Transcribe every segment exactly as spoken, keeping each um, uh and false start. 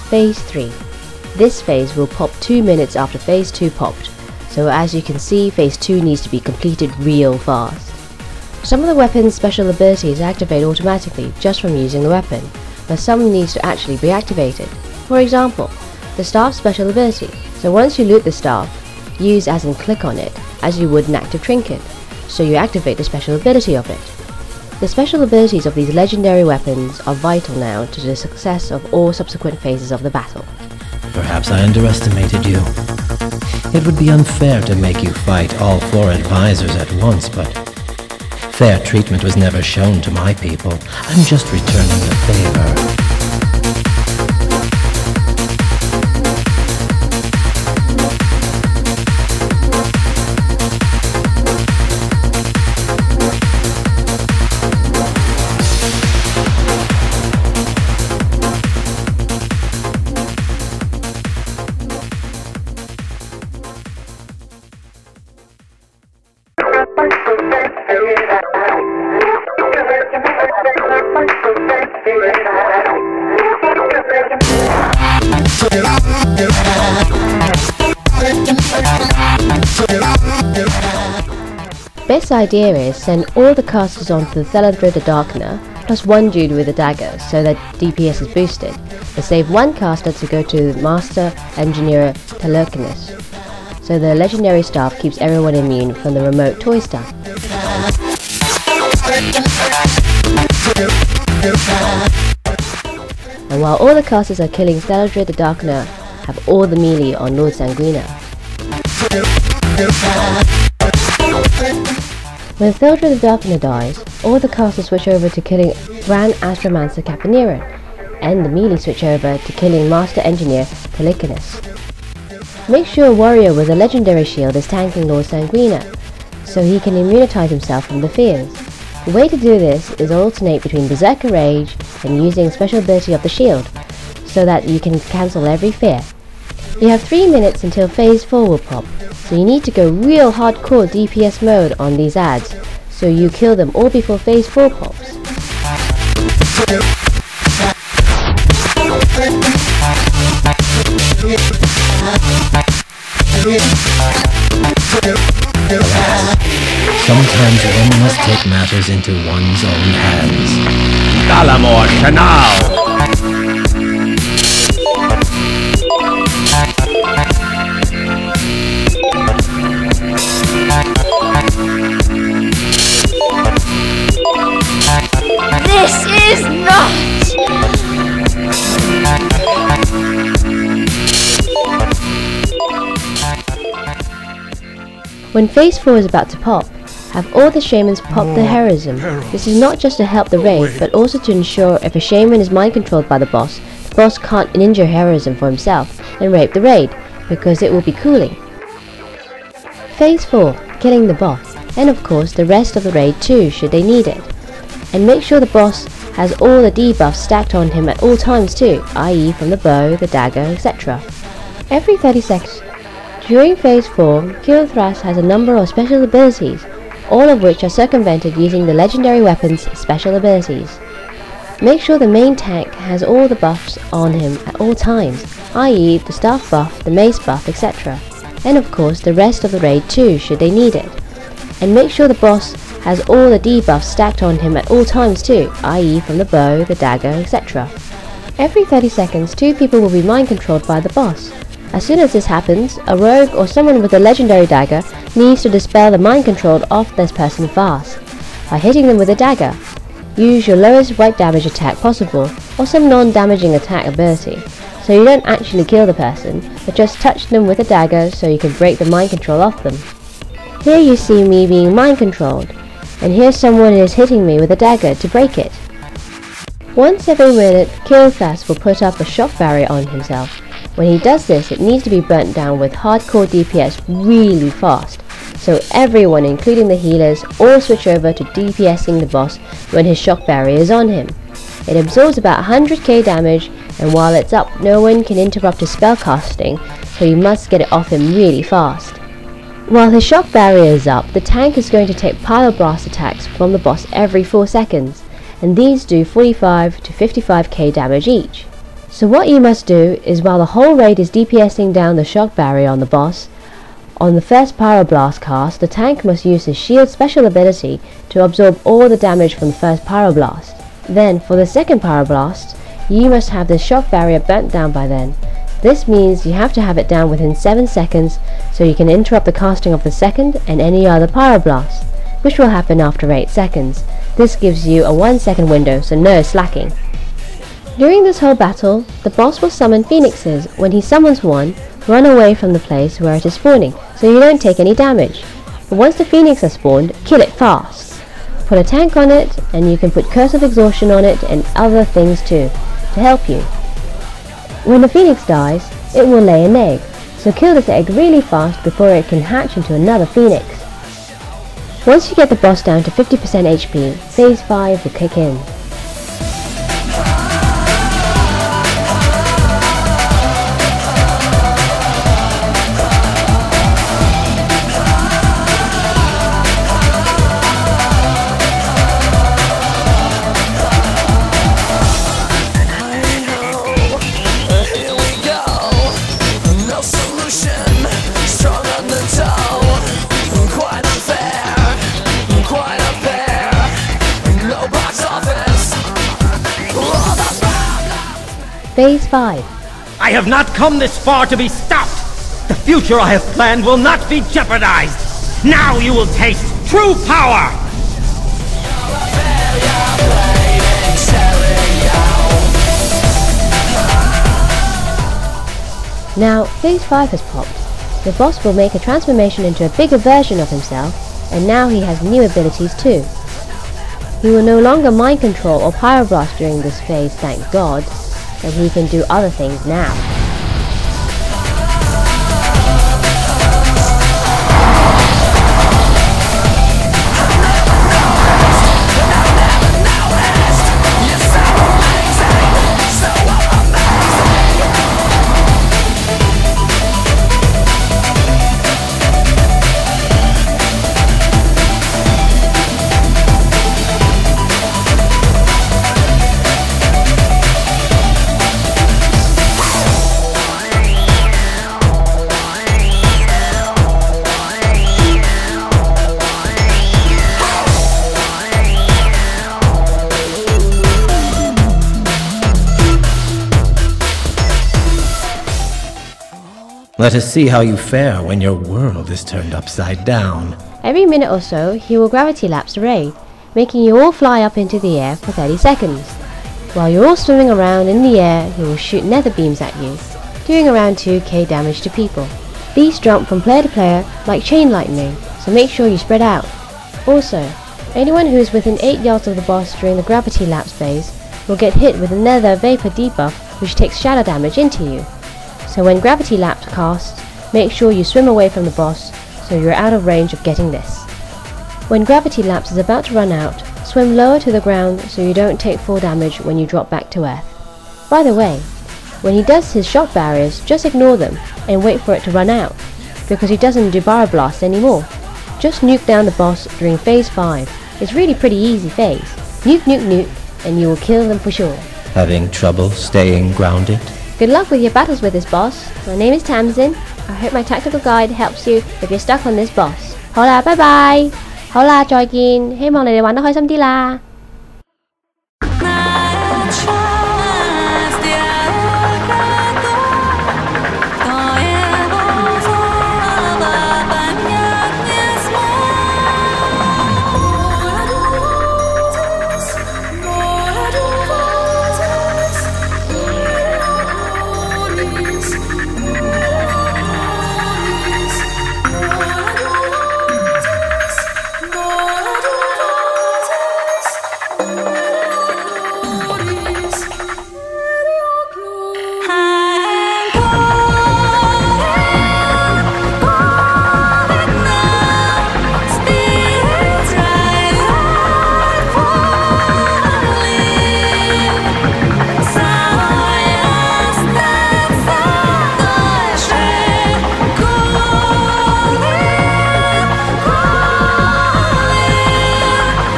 Phase three. This phase will pop two minutes after Phase two popped, so as you can see, Phase two needs to be completed real fast. Some of the weapon's special abilities activate automatically just from using the weapon, but some needs to actually be activated. For example, the staff's special ability. So once you loot the staff, use as in click on it, as you would an active trinket, so you activate the special ability of it. The special abilities of these legendary weapons are vital now to the success of all subsequent phases of the battle. Perhaps I underestimated you. It would be unfair to make you fight all four advisors at once, but fair treatment was never shown to my people. I'm just returning the favor. Best idea is send all the casters onto the Thelandred the Darkener, plus one dude with a dagger so that D P S is boosted, but save one caster to go to Master Engineer Telekinus, so the legendary staff keeps everyone immune from the remote toy stun. And while all the casters are killing Thelandred the Darkener, have all the melee on Lord Sanguina. When Thelandred the Darkener dies, all the casters switch over to killing Grand Astromancer Caponiran, and the melee switch over to killing Master Engineer Telekinus. Make sure a warrior with a legendary shield is tanking Lord Sanguina, so he can immunitize himself from the fears. The way to do this is alternate between Berserker Rage and using special ability of the shield, so that you can cancel every fear. You have three minutes until Phase four will pop, so you need to go real hardcore D P S mode on these ads, so you kill them all before Phase four pops. Sometimes one must take matters into one's own hands. Galamor Canal! This is not! When Phase four is about to pop, have all the shamans pop the heroism. This is not just to help the raid, but also to ensure if a shaman is mind controlled by the boss, the boss can't ninja heroism for himself and rape the raid, because it will be cooling. Phase four, killing the boss, and of course the rest of the raid too should they need it. And make sure the boss has all the debuffs stacked on him at all times too, that is from the bow, the dagger, et cetera. Every thirty seconds. During Phase four, Kil'Thras has a number of special abilities, all of which are circumvented using the legendary weapon's special abilities. Make sure the main tank has all the buffs on him at all times, that is the staff buff, the mace buff, et cetera. And of course the rest of the raid too should they need it. And make sure the boss has all the debuffs stacked on him at all times too, that is from the bow, the dagger, et cetera. Every thirty seconds, two people will be mind controlled by the boss. As soon as this happens, a rogue or someone with a legendary dagger needs to dispel the mind control off this person fast, by hitting them with a dagger. Use your lowest white damage attack possible, or some non-damaging attack ability, so you don't actually kill the person, but just touch them with a dagger so you can break the mind control off them. Here you see me being mind controlled, and here someone is hitting me with a dagger to break it. Once every minute, Kil'Thas will put up a shock barrier on himself. When he does this, it needs to be burnt down with hardcore D P S really fast, so everyone, including the healers, all switch over to DPSing the boss when his shock barrier is on him. It absorbs about one hundred K damage, and while it's up, no one can interrupt his spell casting, so you must get it off him really fast. While his shock barrier is up, the tank is going to take Pyroblast attacks from the boss every four seconds, and these do forty-five to fifty-five K damage each. So what you must do is, while the whole raid is DPSing down the shock barrier on the boss, on the first Pyroblast cast, the tank must use his shield special ability to absorb all the damage from the first Pyroblast. Then, for the second Pyroblast, you must have the shock barrier burnt down by then. This means you have to have it down within seven seconds so you can interrupt the casting of the second and any other Pyroblast, which will happen after eight seconds. This gives you a one second window, so no slacking. During this whole battle, the boss will summon phoenixes. When he summons one, run away from the place where it is spawning, so you don't take any damage. But once the phoenix has spawned, kill it fast. Put a tank on it, and you can put Curse of Exhaustion on it and other things too, to help you. When the phoenix dies, it will lay an egg, so kill this egg really fast before it can hatch into another phoenix. Once you get the boss down to fifty percent H P, phase five will kick in. Phase five. I have not come this far to be stopped! The future I have planned will not be jeopardized! Now you will taste true power! Now, phase five has popped. The boss will make a transformation into a bigger version of himself, and now he has new abilities too. He will no longer mind control or pyroblast during this phase, thank God, and he can do other things now. Let us see how you fare when your world is turned upside down. Every minute or so, he will gravity lapse the raid, making you all fly up into the air for thirty seconds. While you're all swimming around in the air, he will shoot nether beams at you, doing around two K damage to people. These jump from player to player like chain lightning, so make sure you spread out. Also, anyone who is within eight yards of the boss during the gravity lapse phase will get hit with a nether vapor debuff, which takes shadow damage into you. So when gravity lapse casts, make sure you swim away from the boss so you're out of range of getting this. When gravity lapse is about to run out, swim lower to the ground so you don't take full damage when you drop back to earth. By the way, when he does his shock barriers, just ignore them and wait for it to run out, because he doesn't do Pyroblast anymore. Just nuke down the boss during phase five. It's really pretty easy phase. Nuke nuke nuke and you will kill them for sure. Having trouble staying grounded? Good luck with your battles with this boss. My name is Tamsin. I hope my tactical guide helps you if you're stuck on this boss. 好啦，拜拜。好啦，再見。希望你哋玩得開心啲啦。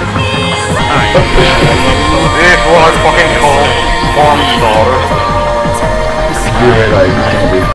This was fucking cool. Bomb stars. realize it's gonna be